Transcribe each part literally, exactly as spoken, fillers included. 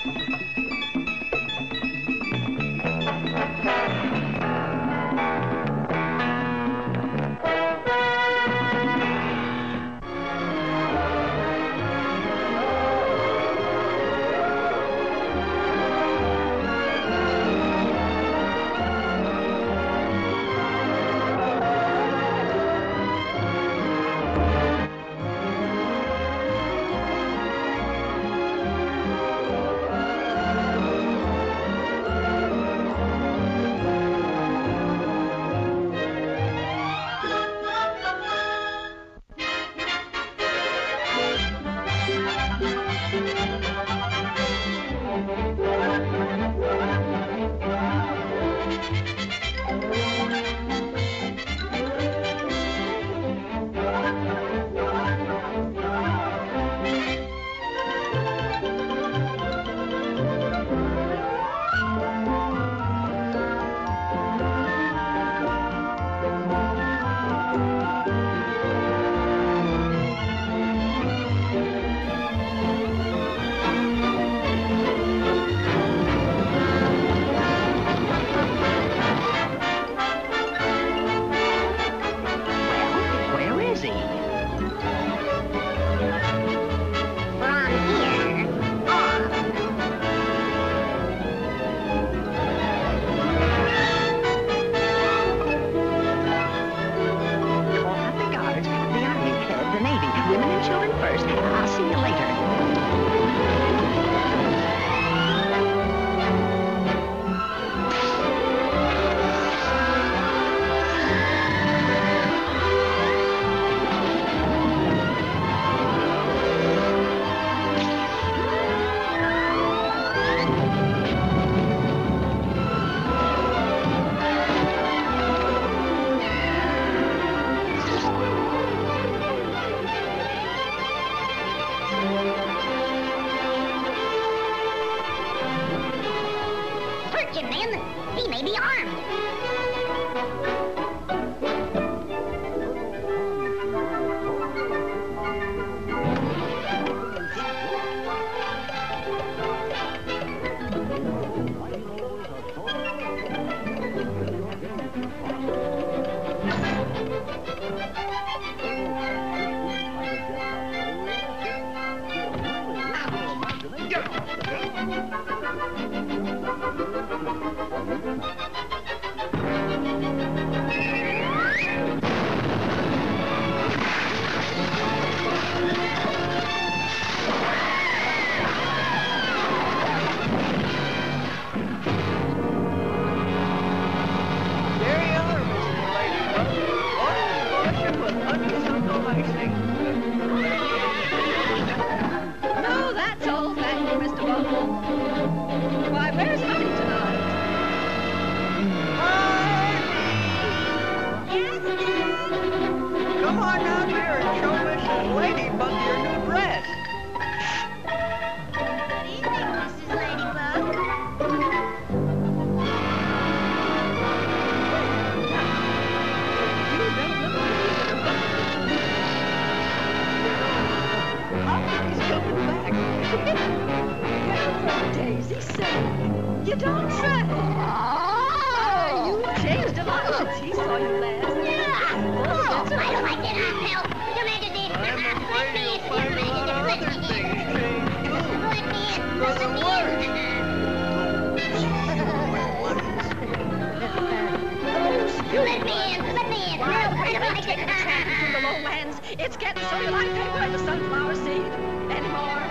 It's getting so you like take away the sunflower seed anymore.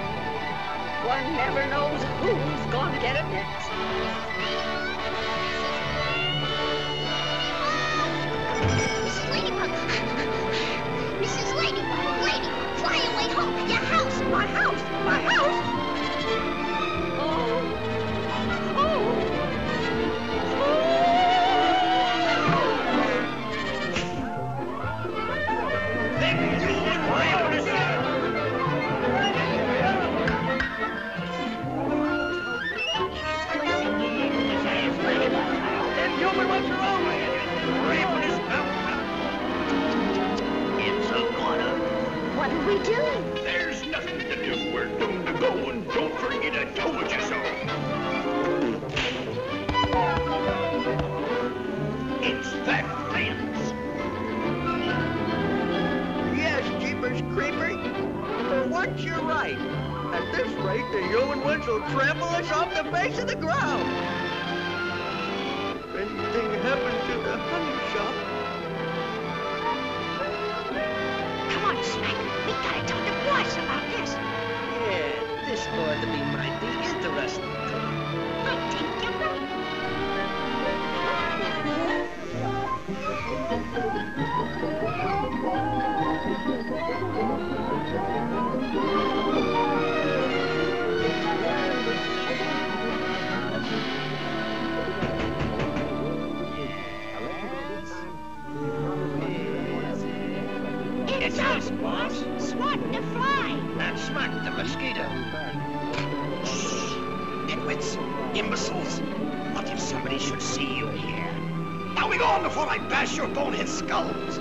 One never knows who's going to get it next. Missus Ladybug! Missus Ladybug! Ladybug! Fly away home! Your house! My house! My house! Oh! Oh! What do we do? There's nothing to do. We're doomed to go, and don't forget I told you so. what you're right. At this rate, the human ones will trample us off the face of the ground. If anything happened to the honey shop... Come on, Smack. We gotta tell the boss about this. Yeah, this ought to be mighty interesting. I think you're right. It's us, boss. Swat the fly. And smack the mosquito. Shh! Nitwits! Imbeciles! What if somebody should see you here? Now be gone before I bash your bonehead skulls!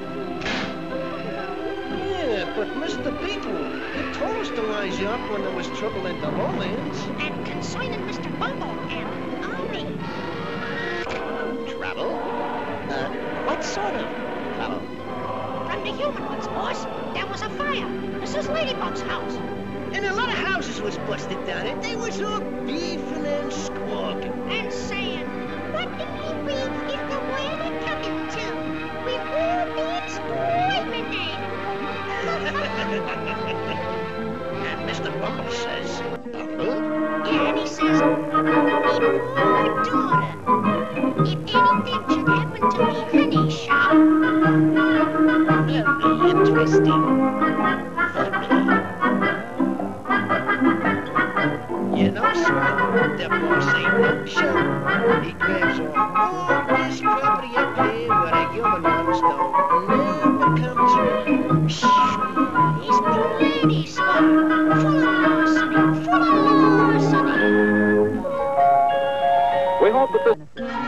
Yeah, but Mister Beetle, you told us to rise you up when there was trouble in the lowlands. And concerning Mister Bumble and Army. Trouble? Uh, what sort of trouble? From the human ones, boss. There was a fire. Missus Ladybug's house. And a lot of houses was busted down, and they was all beefing and squawking. And saying, what the beef is the weather coming to? We will be exterminated. And Mister Bumble says, Bumble? Yeah, and he says, my poor daughter, if anything should happen to me honey shop. Very interesting. You know, sir, the boss ain't no show. He grabs off all this property up here where the human ones don't never come through. Shh, he's plenty smart, full of larceny, full of larceny. We hope that this...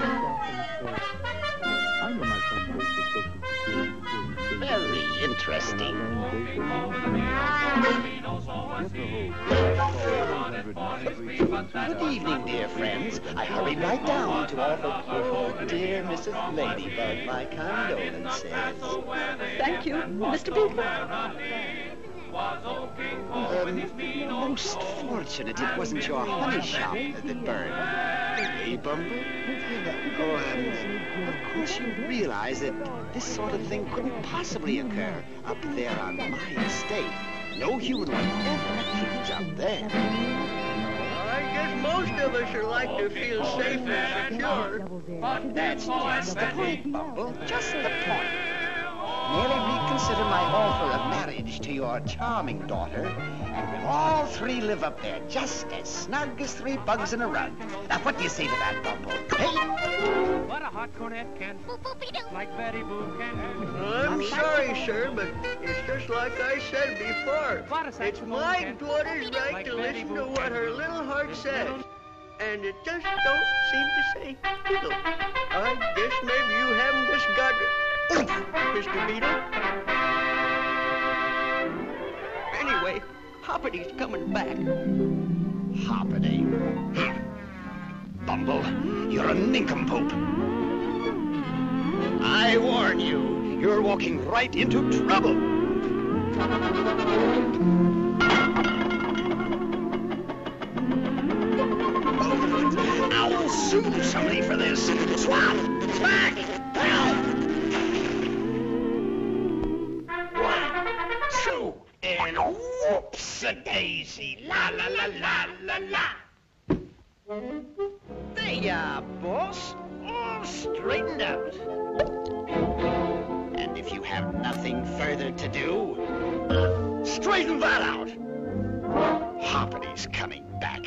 Very interesting. Good evening, dear friends. I hurried right down to offer poor dear Missus Ladybug my condolences. Thank you, Mister Beetle. Um, most fortunate it wasn't your honey shop that burned. Eh, Bumble? Oh, um, of course you realize that this sort of thing couldn't possibly occur up there on my estate. No human would ever keep up there. I guess most of us are like to feel safe and secure. That's just the point, Bumble. Just the point. Merely reconsider my offer of marriage to your charming daughter, and we'll all three live up there just as snug as three bugs in a rug. Now, what do you say to that, Bumble? Hey? What a hot cornet can, like Betty Boop can do. I'm sorry, sir, but it's just like I said before. It's my daughter's right to listen to what her little heart says. And it just don't seem to say fiddle. I guess maybe you haven't just got it. Mister Beetle? Anyway, Hoppity's coming back. Hoppity. Bumble, you're a nincompoop. I warn you, you're walking right into trouble. I'll sue somebody for this. Swat! Smack! Help! One, two, and whoops-a-daisy. La la la la la la. There you are, boss. All straightened out. And if you have nothing further to do, straighten that out. Hoppity's coming back.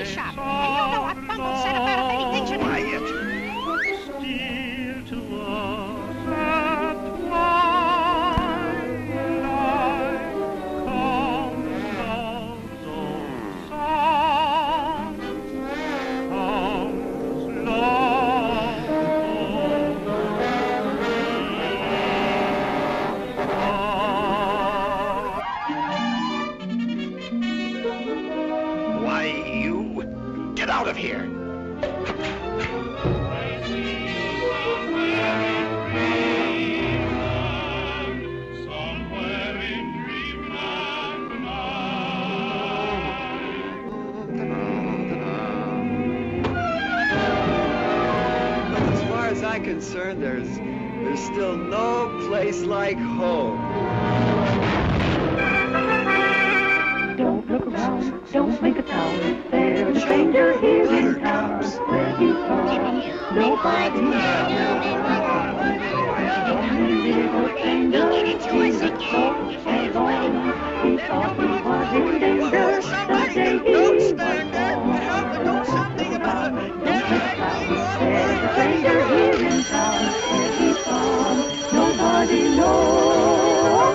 shop. And you know what Bungle said about if anything should happen. Steal to us at twilight, comes love's old song, comes love's old Why, you... Get out of here! As far as I'm concerned, there's there's still no place like home. Don't look around, don't make a sound. There's a stranger here in town. Where you from? Nobody knows. Only little stranger, he's so alone. He thought he was in danger the day he was born. Do something about it. There's a stranger here in town. Where he's from? Nobody knows.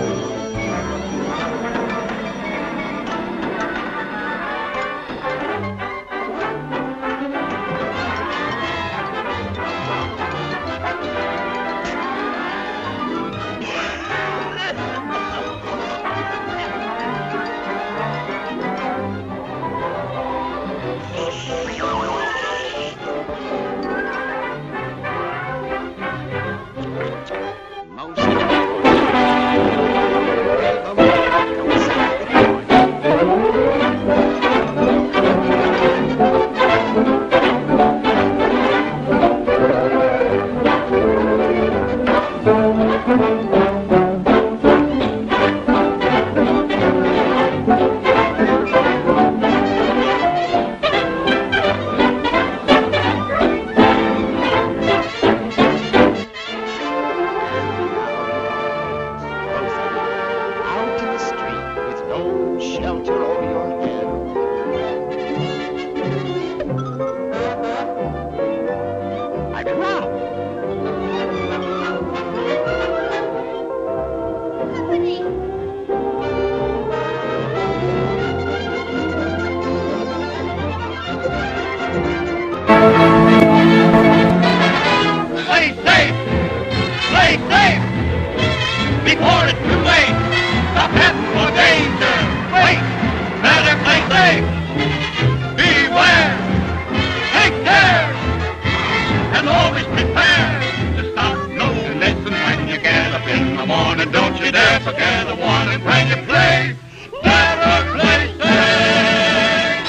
Play safe! Play safe! Before it's too late! Stop heading for danger! Wait! Better play safe! Beware! Take care! And always prepare to stop, no, and listen when you get up in the morning. Don't you dare forget a warning when you play! Better play safe!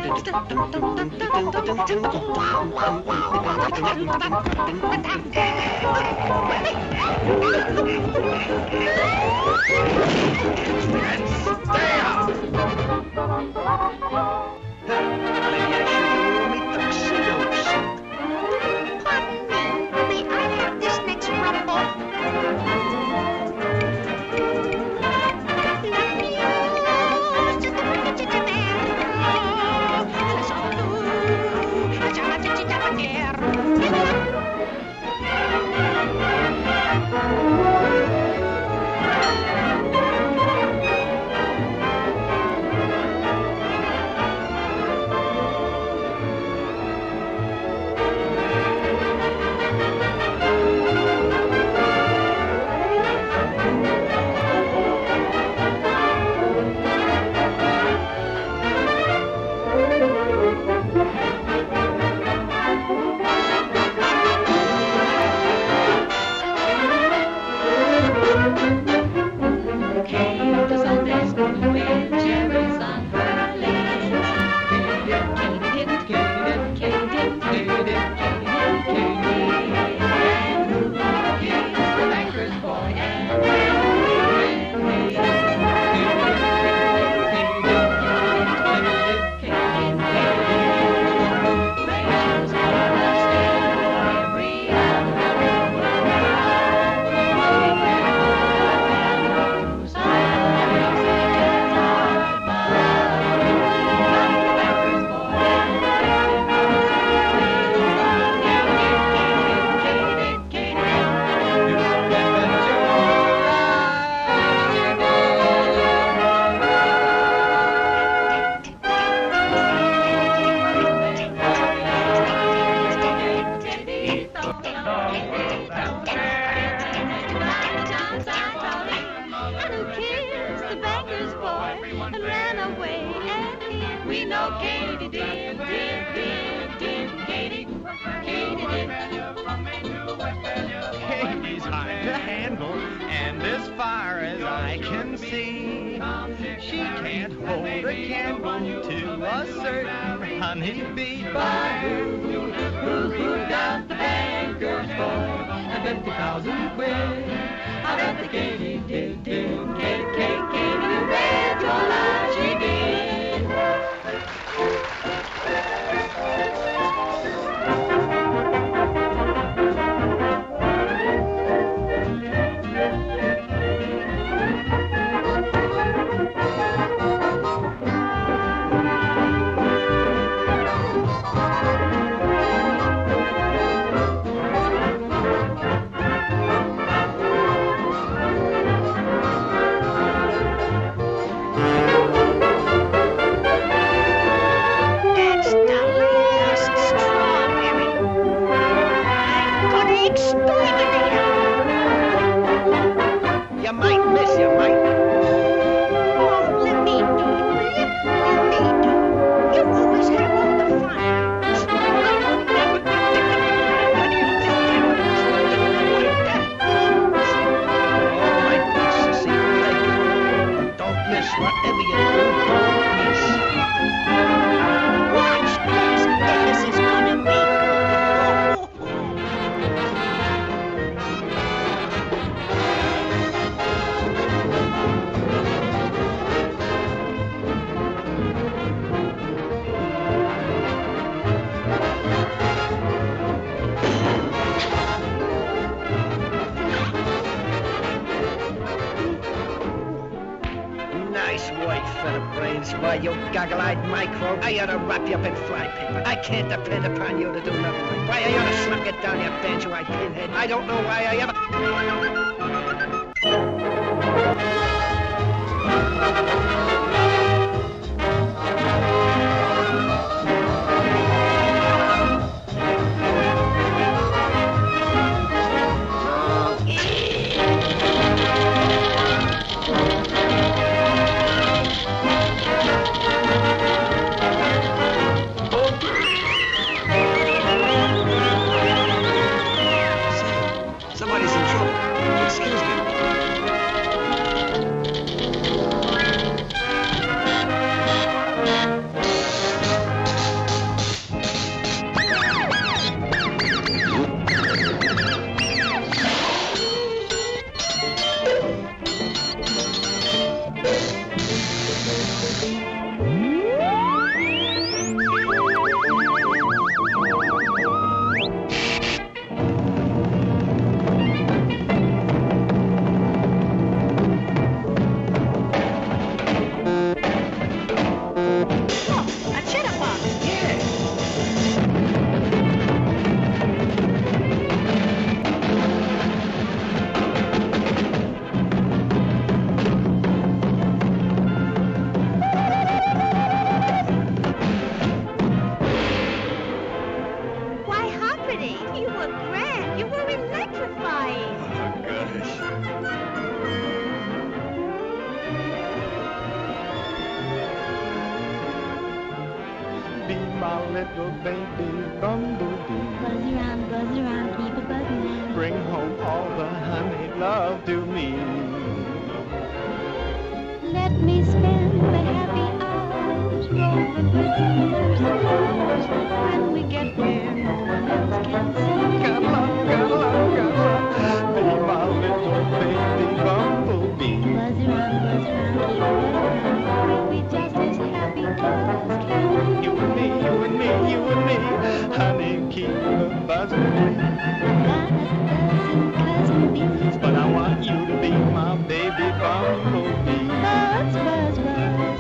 stay out! Maybe I should have worn me tuxedo suit. Pardon me, may I have this next rumble? Katie's hard to handle, and as far as I can see, she can't hold a candle to a certain honeybee. But who, who, who got the banker's boy? I bet the thousand quid. I bet the Katie did, did, Kate, Kate, Katie, you bet your life she did. You might miss, you might. Oh, let me do it. Let me do it. You always have all the fun. I will never be All right, Sissy, take it. Don't miss whatever you do. Don't miss. Watch this. This is gonna be. Nice work for the brains, why, you goggle-eyed microbe. I ought to wrap you up in flypaper. I can't depend upon you to do nothing right. Why, I ought to slap you down, you banjo-eyed pinhead. I don't know why I ever... Somebody's in trouble. Excuse me. little baby bumblebee. Buzz around, buzz around, keep a buzzing round. Bring home all the honey love to me. Let me spend the happy hours roving between your stars. When we get where no one else can see. Got love, got love, got love. Be my little baby bumblebee. Buzz around, buzz around, keep a buzzing round. We'll be just as happy as can be. You and me, you and me, you and me. Honey, keep a buzzing me. Got a dozen cousin bees. But I want you to be my baby bumblebee. Buzz, buzz, buzz.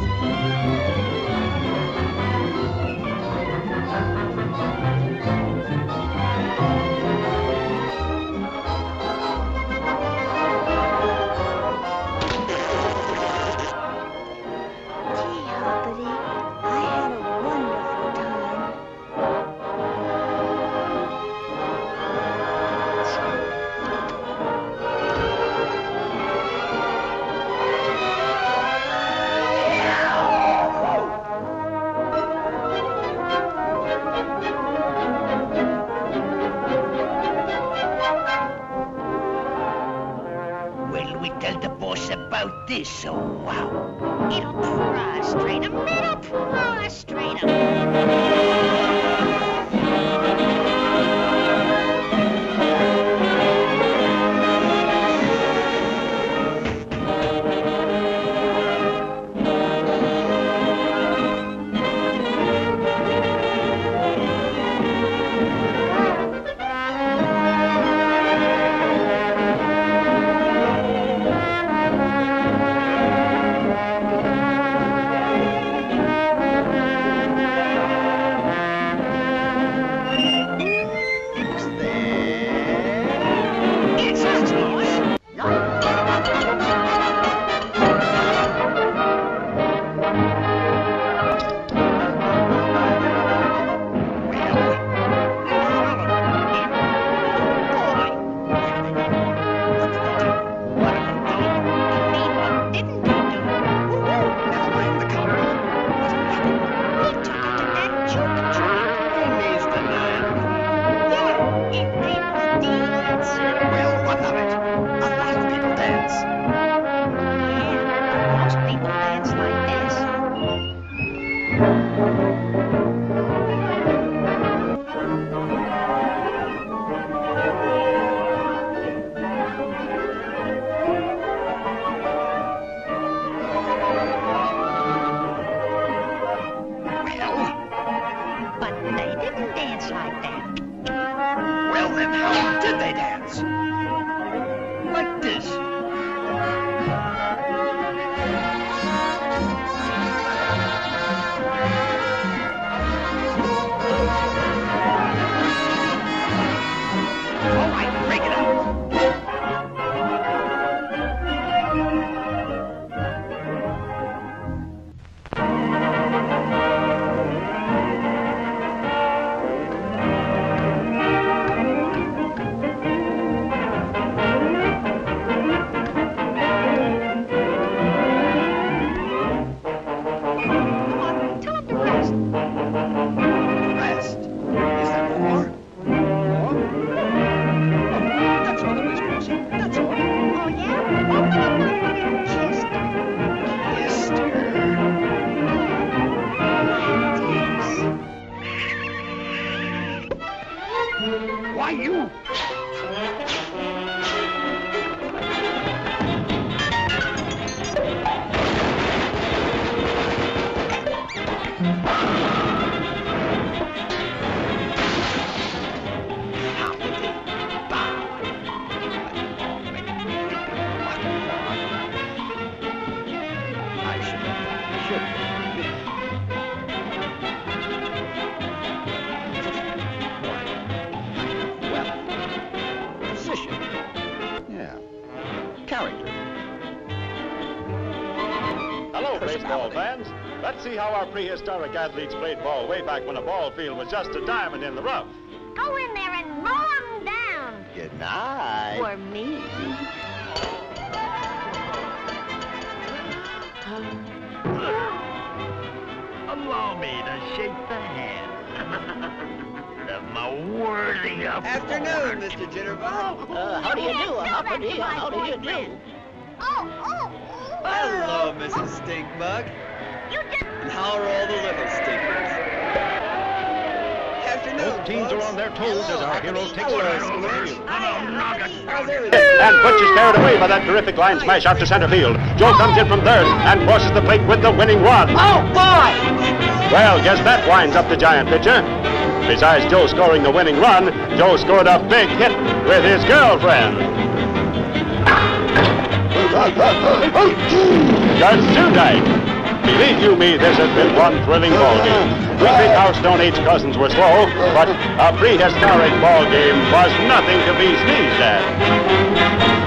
Gee, Hoppity, I had a wonderful time. What'll we tell the boss about this? Oh, wow. It'll prostrate him. It'll prostrate him. It's us, boss. Didn't they do? Never mind the color. He took it to that church tree. He needs to learn. Yeah, and people dance. Well, what of it? A lot of people dance. Yeah, but most people dance like this. Well, But they didn't dance like that. well then, how did they dance? Like this. All right, break it up. Come on, tell him to rest. Rest. Is there more? More? Oh, that's all there is, Rosie. That's all. Oh, yeah? Kissed her. Kissed her. Why, you... I should have, should have. Well, position. Yeah. Character. Hello, baseball Personality. fans. Let's see how our prehistoric athletes played ball way back when a ball field was just a diamond in the rough. Go in there and mow him down. Good night. For me. Allow me to shake the hand. a worthy of Afternoon, Mister Jitterbug. Uh, how do you do? How do you, how do you do? Oh, oh, oh. Hello, Missus Stinkbug. You just... And how are all the little stinkers? Afternoon, Both teams are on their toes as our heroes take Hello, over the Squish. field. How's everything? And Butch is carried away by that terrific line smash out to center field. Joe comes in from third and crosses the plate with the winning run. Oh, boy! Well, guess that winds up the Giant pitcher. Besides Joe scoring the winning run, Joe scored a big hit with his girlfriend. Gesundheit. Believe you me, this has been one thrilling ball game. We think our Stone Age cousins were slow, but a prehistoric ball game was nothing to be sneezed at.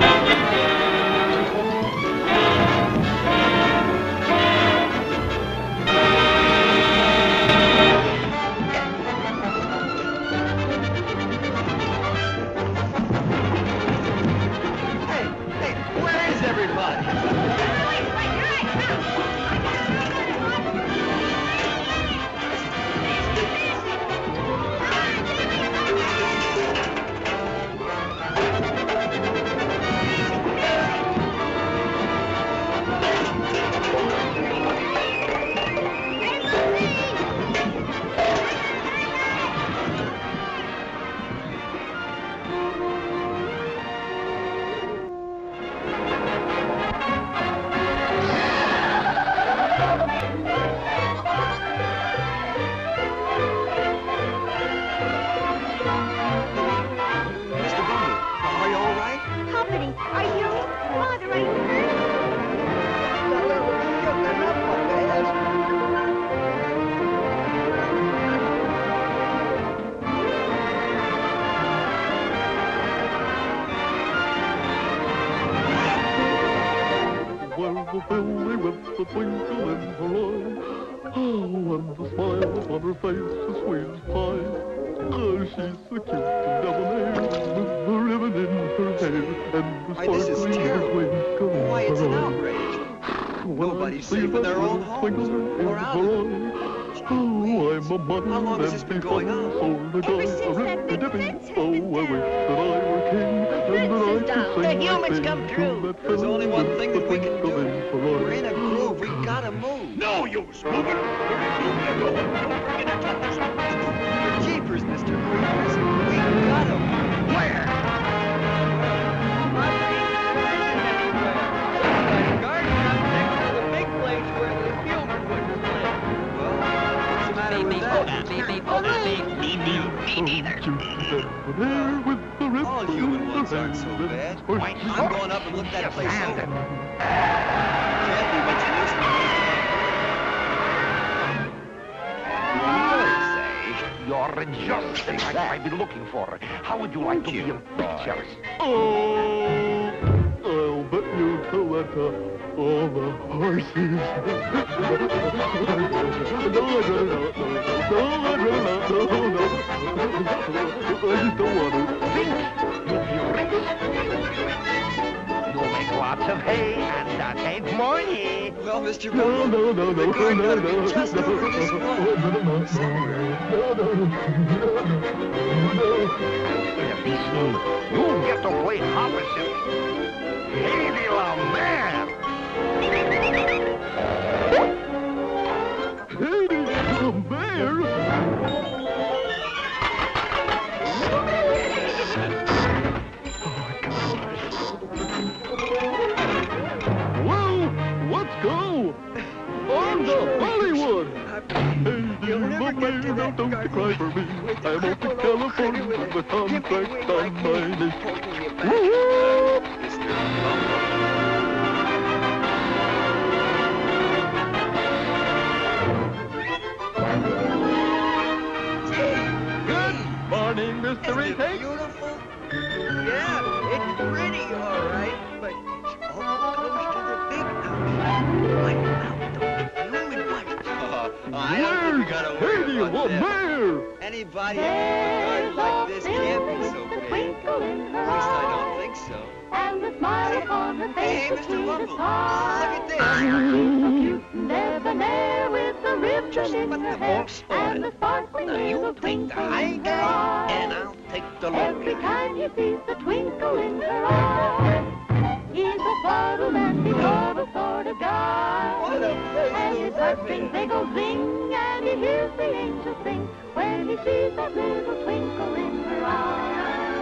Hey, Mister Wumble, look at this. a ribbon in her hair, and the sparkling Now you little take the twinkle high in her guy, eye. and I'll take the low Every guy. time he sees the twinkle in her eye, he's a fuddled and befuddled sort of guy. What a place And to his live heartstrings, in. they go zing, and he hears the angels sing when he sees that little twinkle in her eye.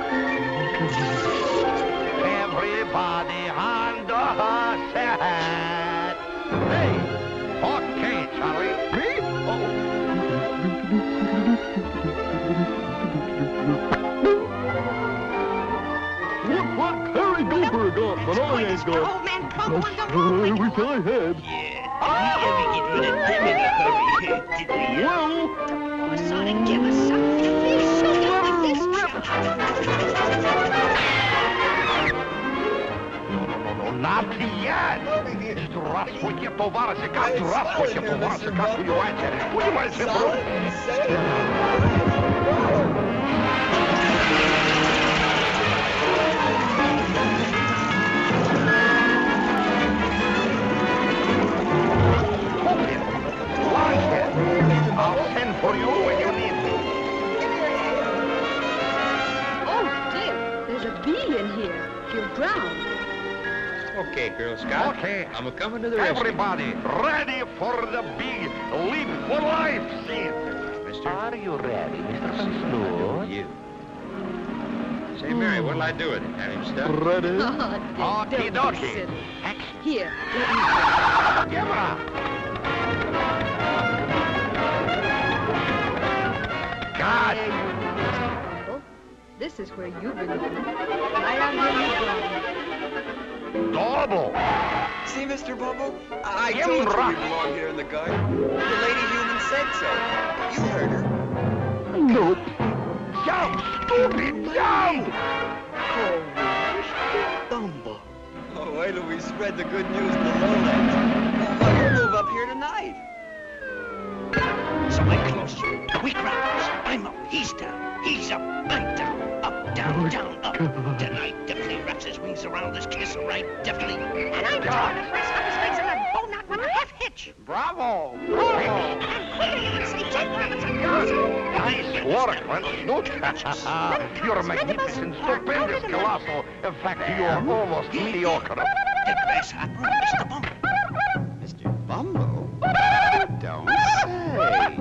Everybody on the set. Hey, okay, Charlie. Me? What, what? Harry Goldberg got, but I ain't got. Old man Punk on the I road. wish I had. Yeah, did we ever get rid of them in a hurry? Did we? Well, Oh, Sonic, give us something to feel so good with this job. No, no, no, no, not yet. Здравствуйте, товарищи, здравствуйте, товарищи, как понимаете? Понимаете, бро? I'll send for you when you need me. Oh, dear, there's a bee in here. You're drowned. Okay, Girl Scout. Okay. I'm a-coming to the rescue. Everybody, ready for the big leap for life scene. Mister. Are you ready, Mister Van You. Say, Mary, what'll I do with it? Have him stuffed? ready? Oh, Dick, Okie don't be dokie. silly. Action. Here, let me Camera. God. There you go. Well, this is where you belong. Right on where you belong. Double. See, Mister Bumble? I, I Jim told you Rock. we belong here in the garden. The lady human said so. You heard her. Nope. Jump, stupid, jump. Oh, Mister Bumble. Oh, wait till we spread the good news to the lowlands. Oh, we'll move up here tonight. So I close you. We crowds. I'm up, he's down. He's up, I'm down. Up, down, down, up. Tonight, definitely wraps his wings around this castle, right? Definitely. And I'm trying to press up his legs on a bow knot with a half hitch. Bravo. Bravo. And quicker you would say Jake Robinson goes. Nice work, Snoot. You're magnificent, stupendous, colossal. In fact, you're almost mediocre. The grasshopper, Mister Bumble. Mister Bumble? Don't say.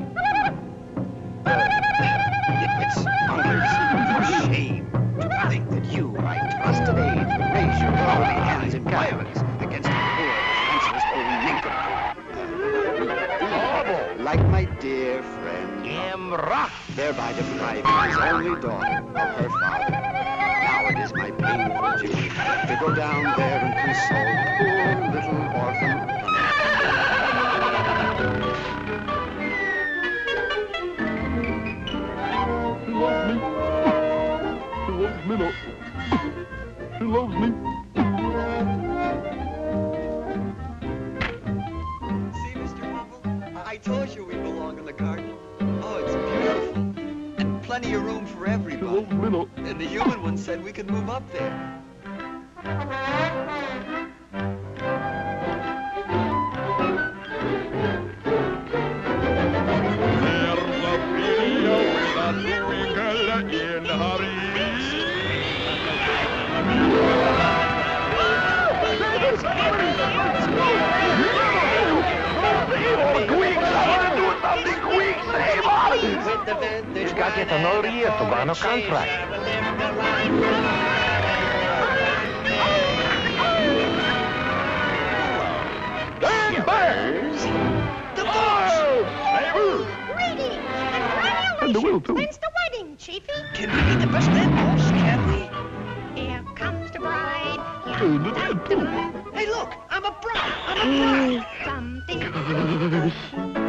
It's for shame to think that you, my trusted aide, would raise your holy hands in violence against a poor, defenseless old nincompoop. Bumble. Like my dear friend, Camera. thereby depriving his only daughter of her father. Now it is my painful duty to go down there and console poor little orphan. She loves me. She loves me not. She loves me. See, Mister Bumble? I told you we belong in the garden. Oh, it's beautiful. And plenty of room for She everybody. loves me not. And the human one said we could move up there. He's got yet another year to go on a contract. Damn bears! The Oh! Greetings! And the will, too. When's the wedding, Chiefy? Can we get the best man, boss? Can we? Here comes the bride. And the dead, too. Hey, look! I'm a bride! I'm a bride! Something.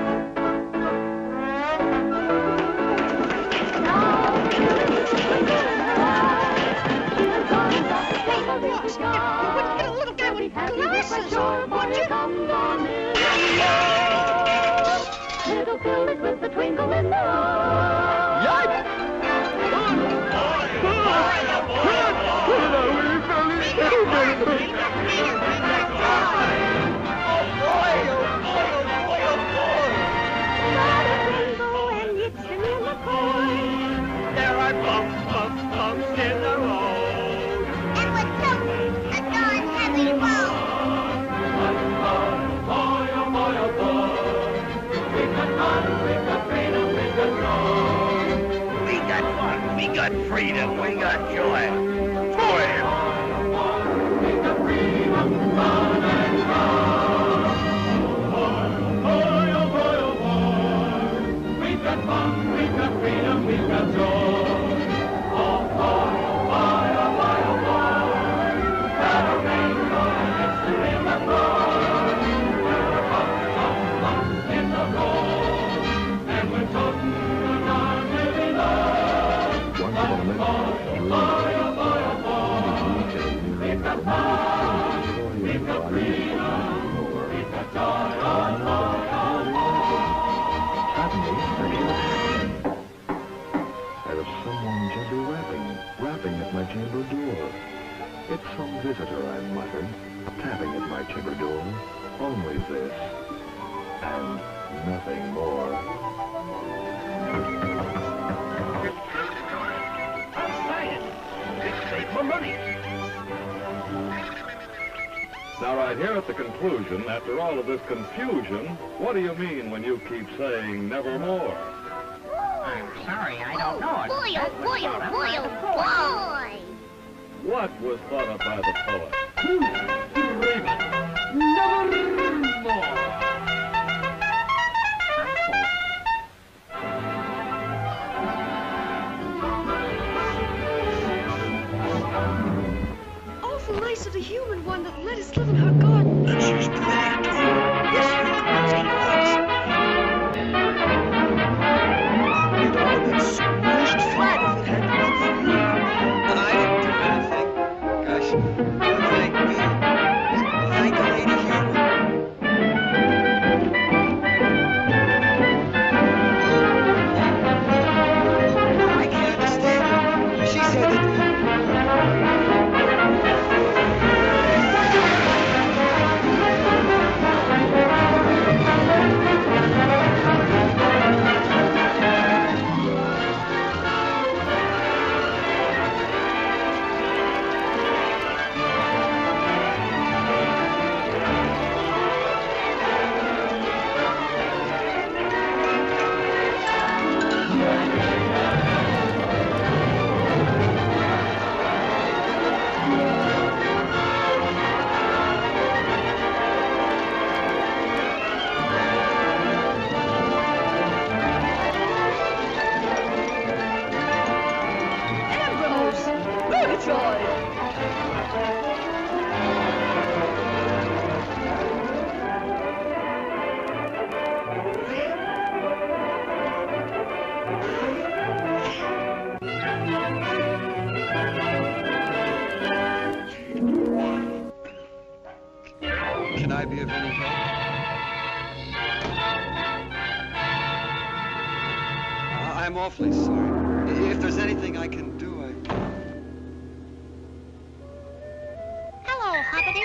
Boss, you wouldn't get a little guy with glasses on, would you? Little filled with the twinkle in the eye. freedom, we got joy. For him. We've got freedom, run and run. We've got fun, we've got freedom, we've got joy. Oh, boy, oh, boy, oh, boy, oh, boy. Got a rainbow and it's in the floor. We're up, up, up in the road. And we're toting our living love. Oh, boy, oh, boy, oh, boy. We've got fun, we've got freedom, we've got joy, oh, boy, oh, boy. Suddenly, I hear a tapping. There is someone gently rapping, rapping at my chamber door. It's some visitor, I muttered, tapping at my chamber door. Only this, and nothing more. Now, right here at the conclusion, after all of this confusion, what do you mean when you keep saying nevermore? I'm sorry, I don't know it. Boy, oh boy, oh boy, oh boy! What was thought up by the poet? Nevermore. Awful nice of the human one that let us live in her garden. And she's pretty, too. Yes, she was. We'd all been smushed flat if it hadn't been for you. And I didn't do anything. Gosh, don't thank me. Thank the lady human. I can't understand it. She said that... Can I be of any help? Uh, I'm awfully sorry. If there's anything I can do, I... Hello, Hoppity.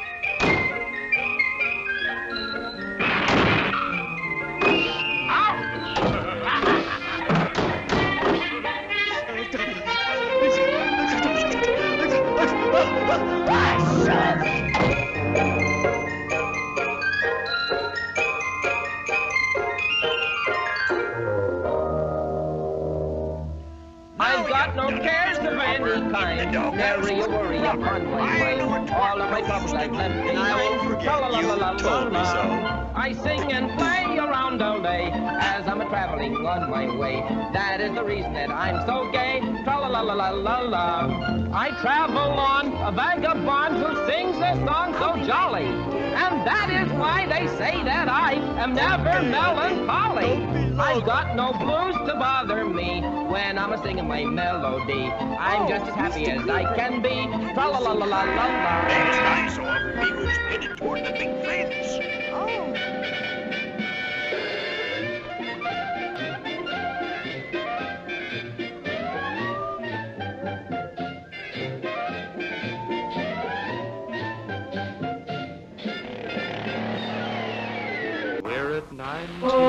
I've got no cares of any kind. Nary a worry upon my mind. All of my troubles I've left behind. Tra-la-la-la-la-la. I sing and play around all day as I'm a-traveling on my way. That is the reason that I'm so gay. Tra-la-la-la-la-la. I travel on a vagabond who sings a song so jolly. And that is why they say that I am never melancholy. I've got no blues to bother me when I'm a-singing my melody. I'm just as happy as I can be. Tra-la-la-la-la-la-la. Next I saw a big who's headed toward the big fence. Oh. We're at nine.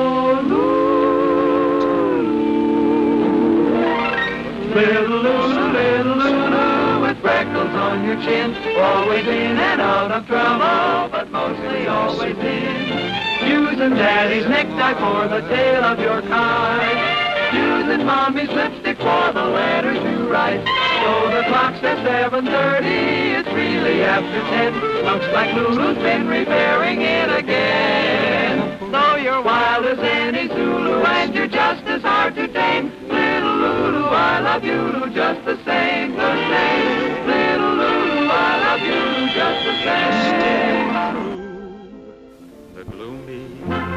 Little Luna, little Luna, with freckles on your chin, always in and out of trouble, but mostly always in. Using Daddy's necktie for the tail of your kite. using mommy's lipstick for the letters you write. So the clock says seven thirty, it's really after ten. Looks like Lulu's been repairing it again. Though you're wild as any Zulu and you're just as hard to tame, little Lulu, I love you just the same, the same. Little Lulu, I love you just the same. The gloomy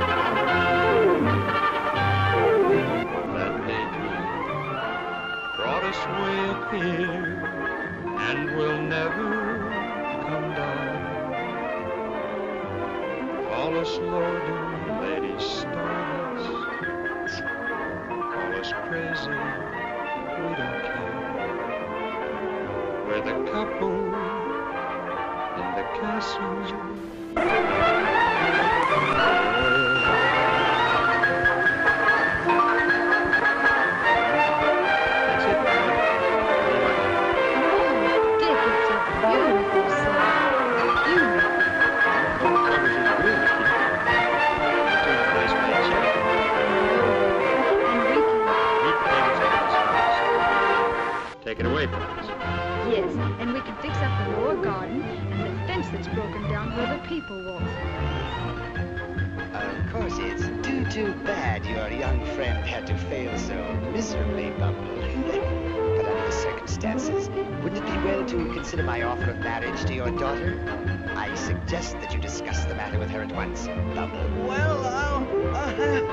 that day brought us way up here and will never come down. Call us Lord and Lady Stardust, call us crazy, we don't care. We're the couple in the castle. Take it away, please. Yes, and we can fix up the lower garden and the fence that's broken down where the people walk. Of course, it's too, too bad your young friend had to fail so miserably, Bumble. But under the circumstances, wouldn't it be well to consider my offer of marriage to your daughter? I suggest that you discuss the matter with her at once, Bumble. Well, I'll... Uh,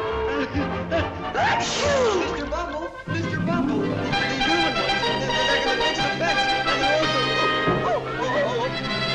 Mister Bumble! Mister Bumble! The human ones! They're gonna fix the fence! And they're also... Oh, oh, oh, oh.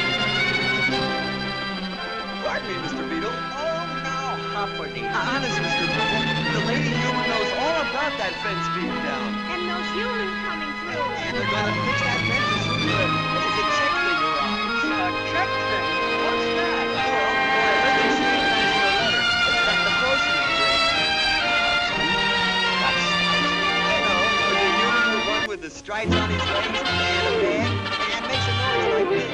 Pardon me, Mister Beetle. Oh, now, Hopperty. Honest, Mister Bumble, the lady human knows all about that fence being down. And those humans coming through. And they're gonna fix that fence as soon as the... What is it check for your eyes? A check thing? What's that? Oh, boy, let me see the letter. It's got the postman grade. That's... I know, the human with one with the stripes on his legs and a bag, and makes a noise like this.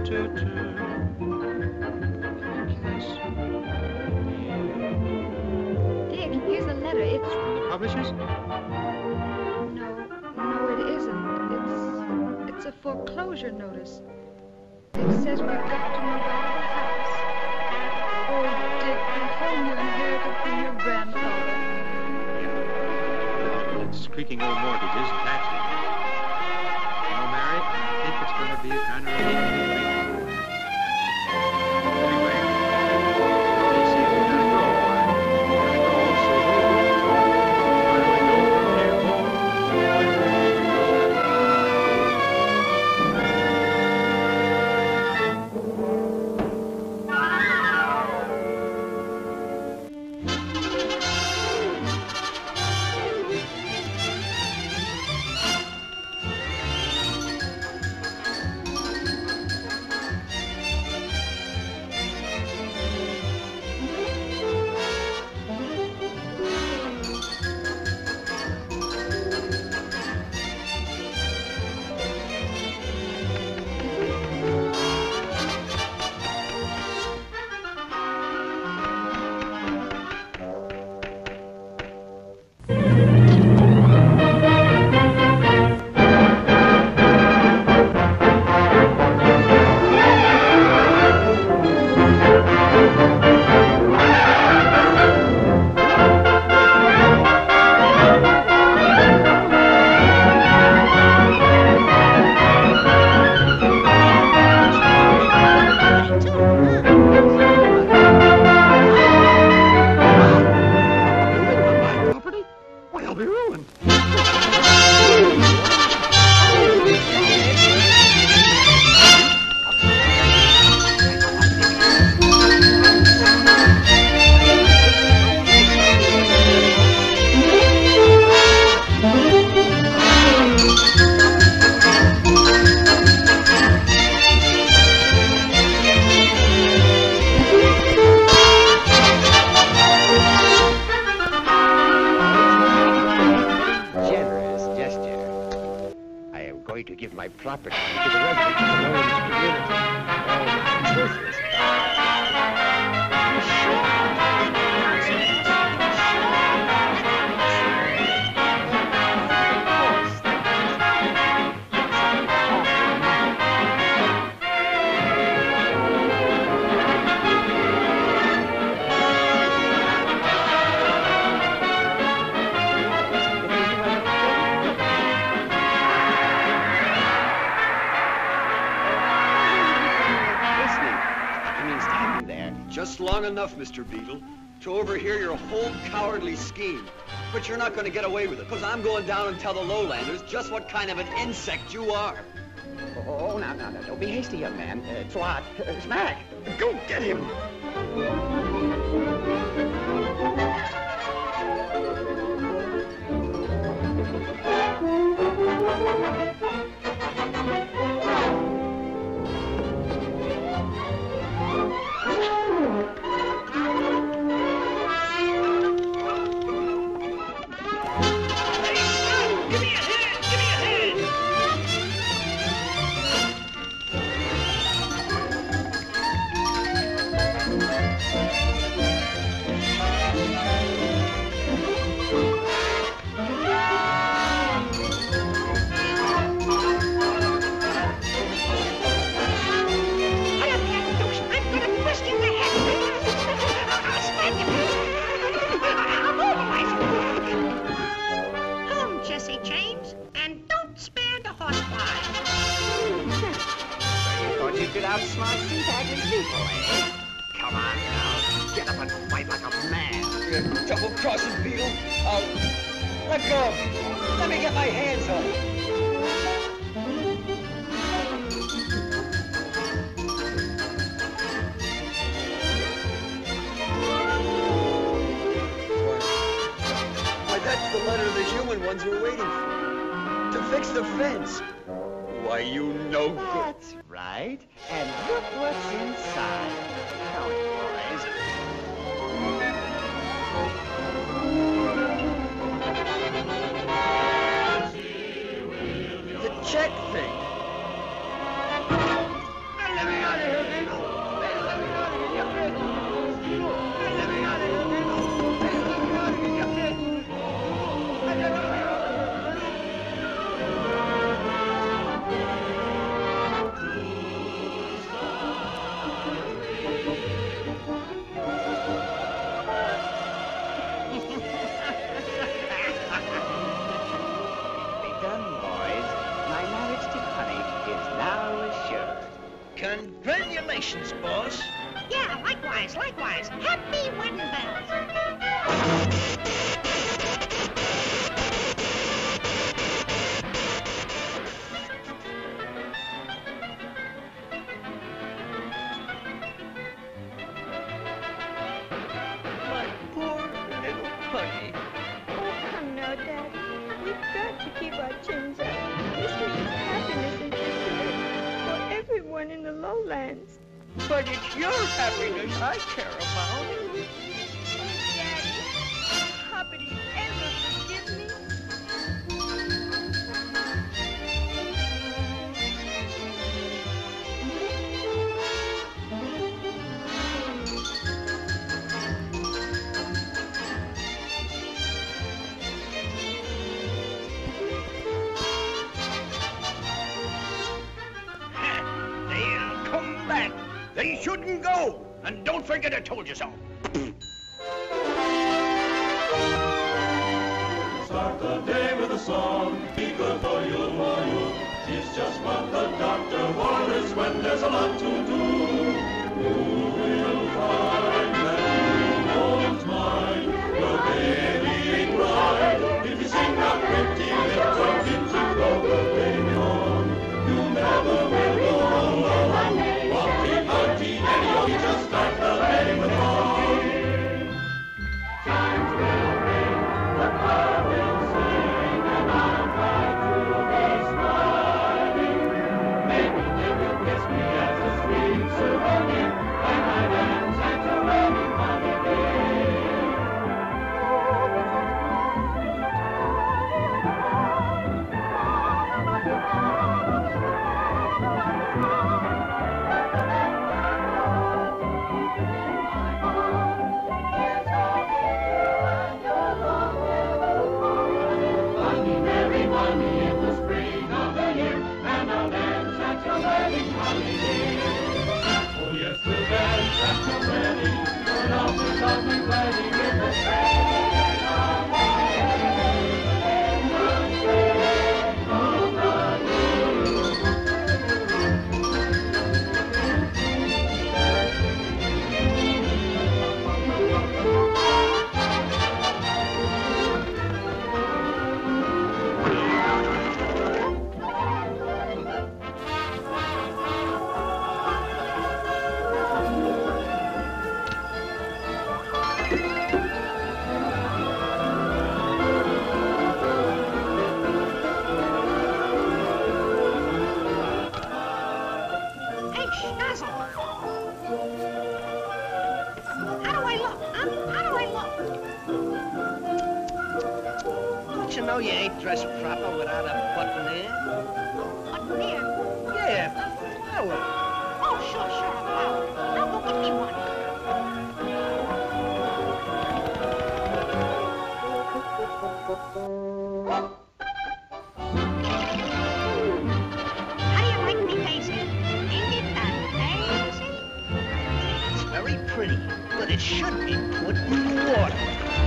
Dick, here's a letter. It's From the publishers? no, no, it isn't. It's it's a foreclosure notice. It says we've got to move out of the house. Oh, Dick, the home you inherited from your grandfather. Well, it's creaking old mortgages and taxes. You know, Mary, I think it's going to be a kind of relief to me. Anyway, let's see if we gotta go. We gotta go, so where do we go from here, my property to the residents of the Lowlands community. All my worthless Just long enough, Mister Beetle, to overhear your whole cowardly scheme. But you're not going to get away with it, because I'm going down and tell the Lowlanders just what kind of an insect you are. Oh, now, now, now, don't be hasty, young man. Uh, Swat, uh, Smack, go get him. Outsmart Seabagging people, eh? Come on now, get up and fight like a man. You double-crossing Beetle. I'll... Let go. Let me get my hands on it. Why, that's the letter the human ones were waiting for. To fix the fence. Why, you no good. That's right. And look what's inside. Count it, boys. The check thing. Congratulations, boss. Yeah, likewise, likewise. Happy wedding bells. My poor little honey. Oh, come now, Daddy. We've got to keep our chins up. This means happiness and victory for everyone in the lowlands. But it's your happiness I care about. Daddy, how could you ever forgive me? They'll come back. They shouldn't go. And don't forget I told you so. Start the day with a song, be good for you, for you. It's just what the doctor warns when there's a lot to do. You will find that you won't mind your baby ain't right. If you sing a pretty little hymn to throw the baby on, you never will go wrong. Walkie, talkie, any of you just start the day with a song. Chimes will ring, the choir will sing, and I'll try to be smiling. Maybe they will kiss me as a sweet souvenir, and I dance at your wedding holiday. Money, merry money in the spring of the year, and I'll dance at your wedding holiday. Oh yes, we'll dance at your wedding, for an awful lovely wedding in the spring of the Hey, Schnozzle. How do I look, huh? How do I look? Don't you know you ain't dressed proper without a button-in? Button here. Yeah, flower. Oh, sure, sure, a flower. I'll go get me one. How do you like me, Daisy? Ain't it a daisy? It's very pretty, but it should be put in water.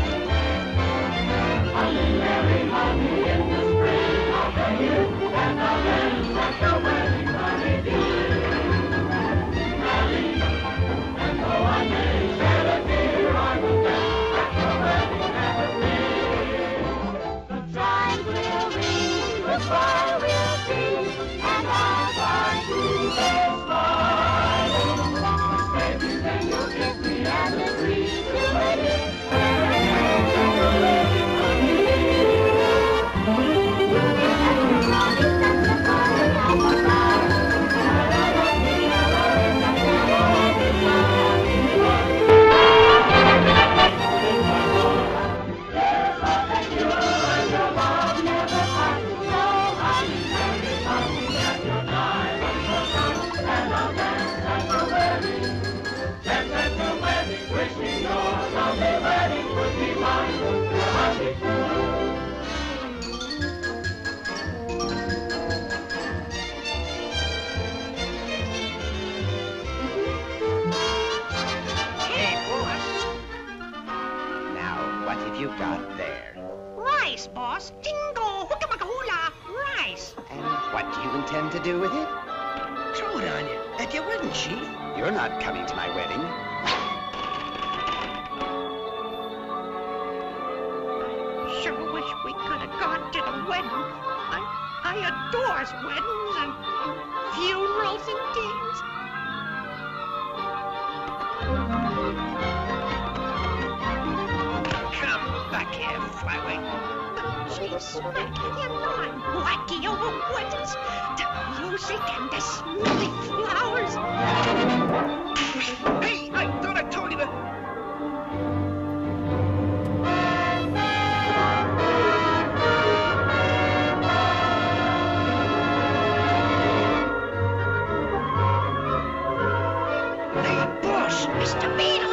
Honey, merry honey in the spring of the year, and I'll dance at your wedding, honey dear. Honey, and though I may shed a tear, I will dance at your wedding, never fear. The chimes will ring, the choir will sing, and I'll try to be smiling. Maybe then you'll kiss me as a sweet souvenir, and I dance at your wedding, honey wishing your lovely wedding would be mine. Hey, boss. Now, what have you got there? Rice, boss. Jingo, hookamaka hula, rice. And what do you intend to do with it? Throw it on you. at your wedding, Chief. You're not coming to my wedding. Sure wish we could have gone to the wedding. I, I adores weddings and, and funerals and things. Come back here, Flyway. She's smacking him on, wacky over weddings, the music and the smelly flowers. Hey, I thought I told you to... Hey, boss, Mister Beetle.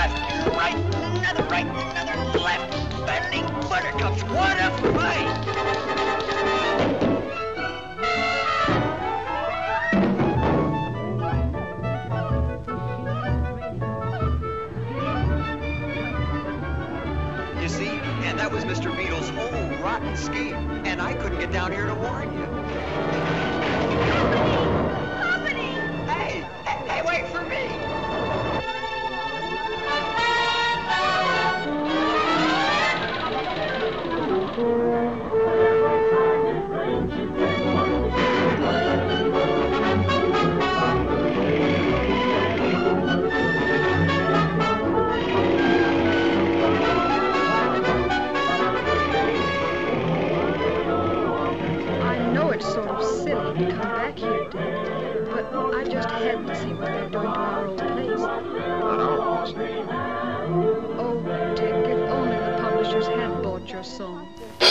left, right, another right, another left. Bending buttercups, what a fight! You see, and that was Mister Beetle's whole rotten scheme, and I couldn't get down here to warn you. Company! Hey, hey, hey, wait for me! I know it's sort of silly to come back here, Dick, but I just had to see what they're doing to our old place. Not our place. Oh, Dick, if only the publishers had bought your song.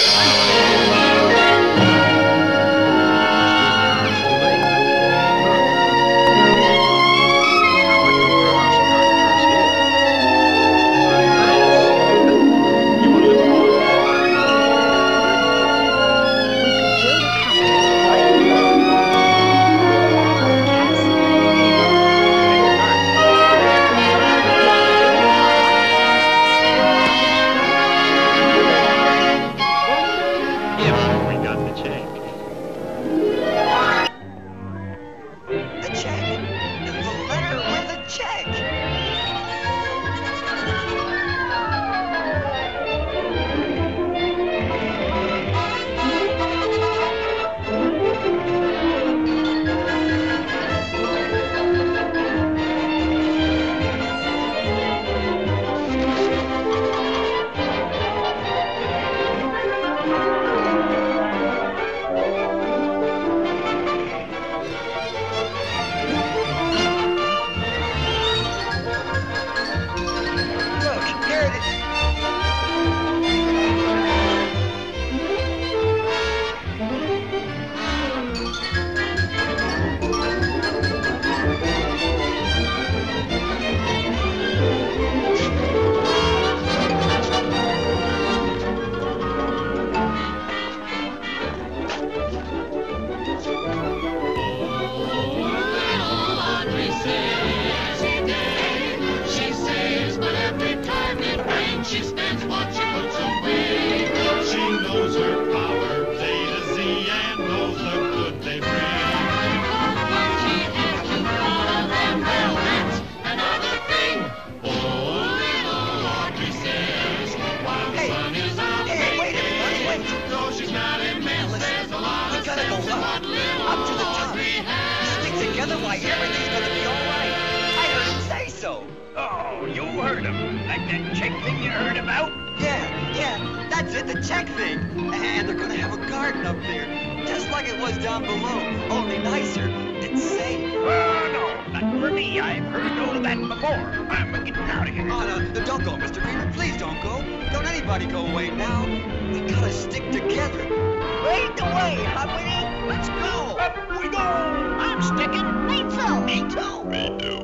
Why, everything's gonna be all right. I heard him say so. Oh, you heard him. Like that check thing you heard about? Yeah, yeah, that's it, the check thing. And they're gonna have a garden up there, just like it was down below, only nicer. It's safe. Oh, no, not for me. I've heard all of that before. I'm getting out of here. Oh, no, no, don't go, Mister Green. Please don't go. Don't anybody go away now. We gotta stick together. Lead the way, Humpty. Let's go. Up we go. I'm sticking. Me too. Me too. Me too.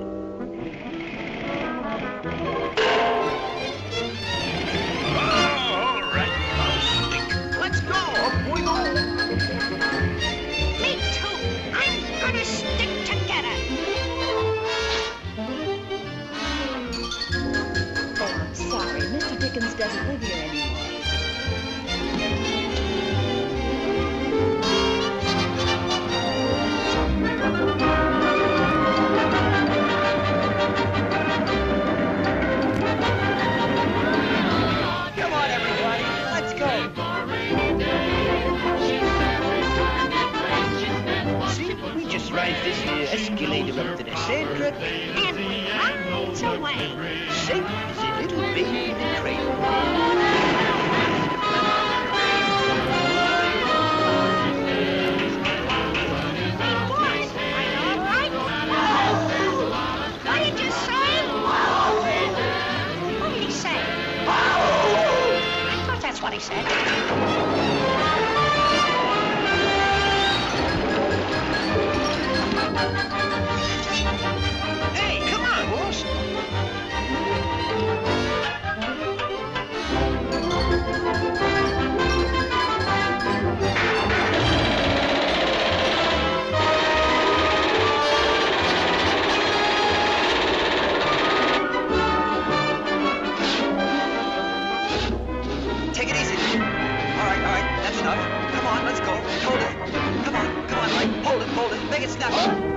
All right, I'll stick. Let's go. Up we go. Me too. I'm gonna stick together. Oh, I'm sorry. Mister Dickens doesn't live here anymore. Come on, everybody. Let's go. See, we just ride this here escalator up to the center And miles away. safe as a little baby in a cradle. What did you say? What did he say? I thought that's what he said. Hey, come on, boss. introduction.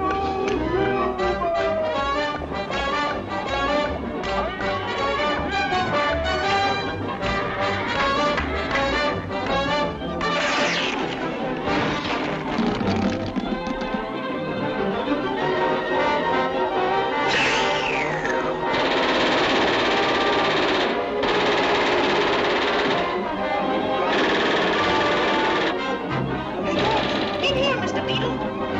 In here, Mister Beetle.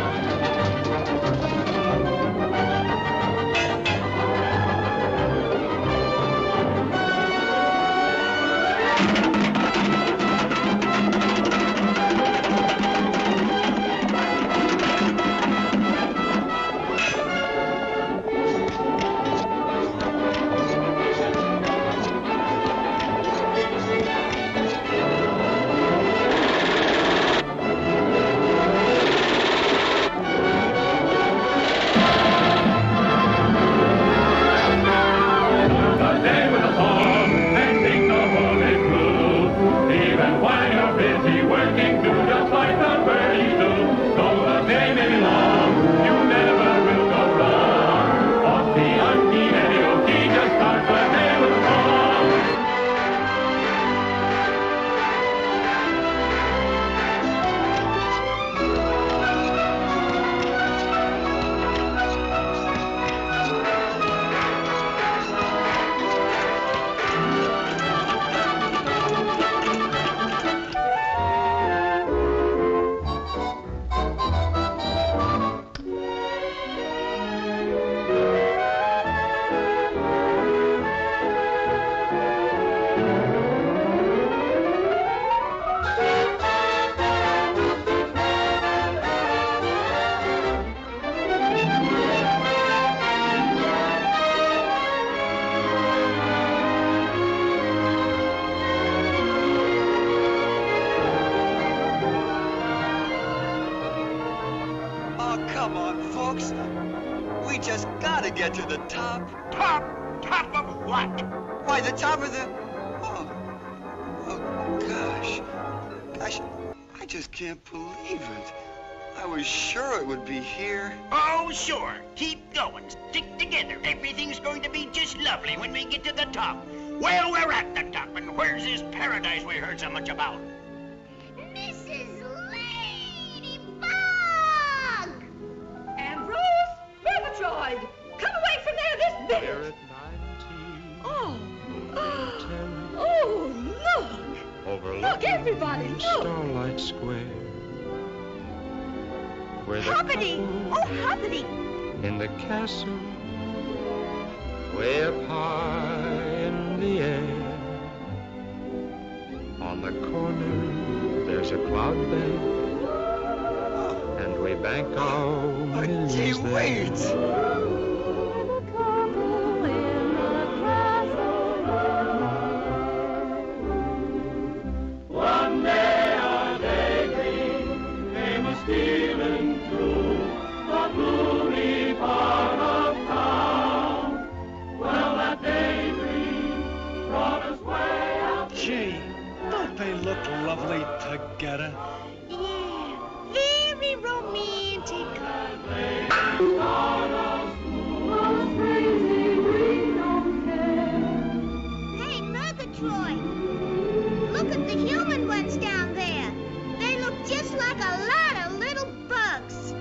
Come on, folks. We just gotta get to the top. Top? Top of what? Why, the top of the... Oh, oh gosh. Gosh, I just can't believe it. I was sure it would be here. Oh, sure. Keep going. Stick together. Everything's going to be just lovely when we get to the top. Well, we're at the top, and where's this paradise we heard so much about? Missus And Rose Murgatroyd! Come away from there this We're minute! at nineteen. Oh, ten. oh, look! Overlooking Look, everybody, look! Starlight Square. Where the Hoppity! Oh, Hoppity! in the castle, way up high in the air. On the corner, there's a cloud bed, and we bank our millions Gee, there. wait! One day a daydream came a stealing through the gloomy part of town. Well, that daydream brought us way up. Gee, don't they look lovely together? Yeah, very romantic. Hey, Murgatroyd, look at the human ones down there. They look just like a lot of little bugs.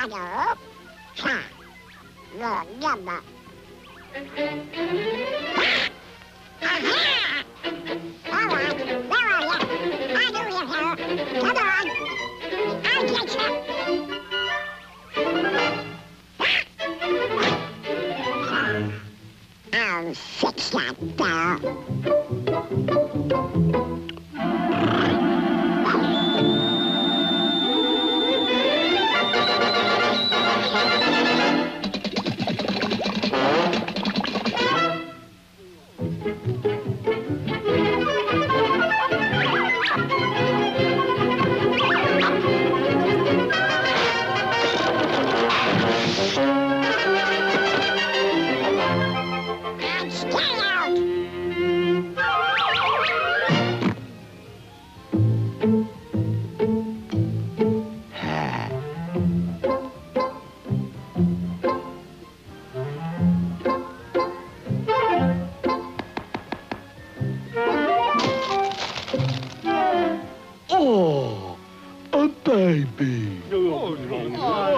I'll fix that dog. Oh, a baby. Oh, no.